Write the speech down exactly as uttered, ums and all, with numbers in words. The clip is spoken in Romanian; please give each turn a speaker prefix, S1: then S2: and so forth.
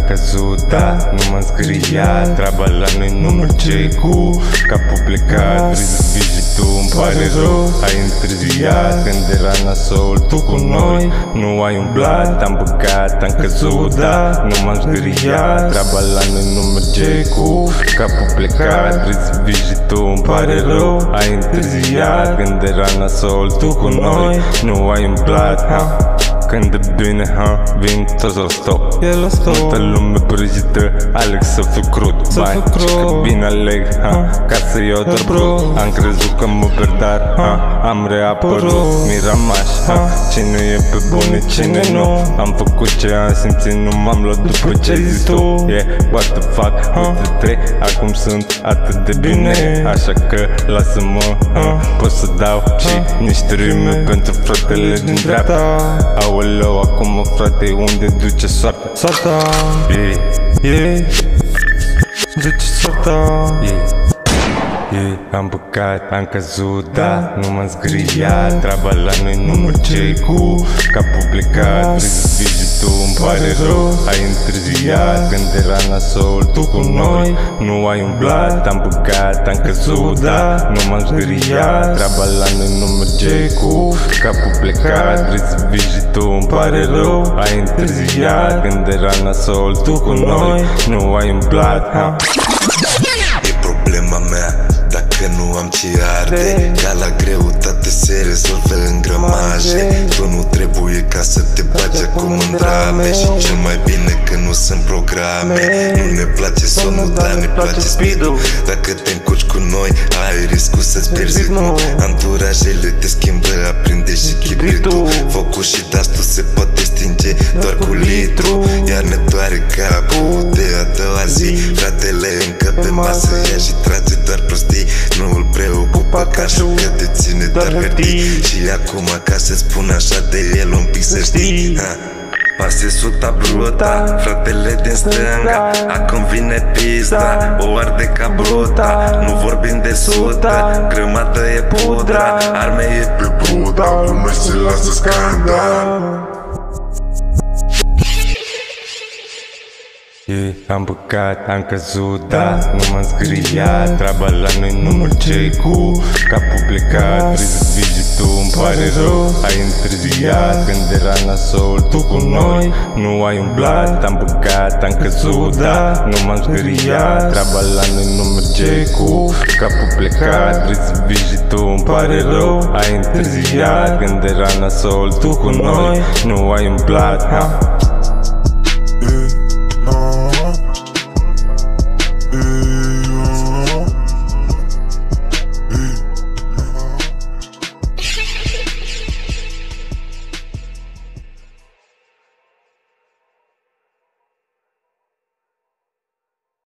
S1: căzut, da, nu m-am zgâriat. Treaba la noi nu merge cu capul plecat. Vrei să fii și tu, îmi pare rău, ai întârziat. Când era nasol, tu cu noi nu ai umblat. Am băgat, am căzut, da, nu m-am zgâriat. Treaba la noi nu merge cu capul plecat. Vrei să fii și tu, îmi pare rău, ai întârziat. Când era nasol, tu cu noi nu ai umblat, ha. Când e bine, ha, vin toți la stop.
S2: E la stop.
S1: Multă lume prăjită, aleg să fiu crud. Bani, că bine aleg, ha, ca să iau doar brut. Am crezut că mă pierd, dar, ha, am reapărut. Miramaș, ha, cine e pe bune, cine nu. Am făcut ce am simțit, nu m-am luat după ce ai zis tu. Yeah, what the fuck, uite trei, acum sunt atât de bine. Așa că lasă-mă, ha, pot să dau și niște rime pentru fratele din dreapta. Aoleu, acum frate, unde duce soarta?
S2: Soarta,
S1: Yeah,
S2: yeah, duce soarta,
S1: yeah, yeah. Am băgat, am căzut, da, nu m-am zgâriat. Treaba la noi nu merge cu capul plecat. Vrei să fii și tu, îmi pare rău, ai întârziat. Când era nasol, tu cu noi nu ai umblat. Am băgat, am căzut, da, nu m-am zgâriat. Treaba la noi nu merge cu capul plecat. Vrei să fii și tu, îmi pare rău, ai întârziat. Când era nasol, tu cu noi nu ai umblat, ha.
S3: E problema mea dacă nu am ce arde. Ca la greutate se rezolvă în gramaje. Tu nu trebuie ca să te bagi acum în drame. Și cel mai bine că nu sunt programe. Nu ne place somnul, dar ne place speed-ul. Dacă te încurci cu noi, ai riscul să-ți pierzi ritmul. Anturajele te schimbă, aprinde și chibritul. Focul și dastul se poate stinge doar cu litru. Iar ne doare capul de a doua zi. Fratele încă pe masă ia și trage doar prostii. Nu îl preocupa cașul că deține doar hârtii. Și acum ca să spun așa de el un pic să știi, ha. Pase suta bruta, fratele din stânga. Acum vine pista, o arde ca bruta. Nu vorbim de sută, grămadă e pudra. Arme e pe bruta, lumea se lasă scandal.
S1: Yeah, am băgat, am căzut, da, nu m-am zgâriat. Treaba la noi nu merge cu capul plecat. Vrei să fii și tu, îmi pare rău, ai întârziat. Când era nasol, tu cu noi nu ai umblat. Am băgat, am căzut, da, nu m-am zgâriat. Treaba la noi nu merge cu capul plecat. Vrei să fii și tu, îmi pare rău, ai întârziat. Când era nasol, tu cu noi nu ai umblat, ha.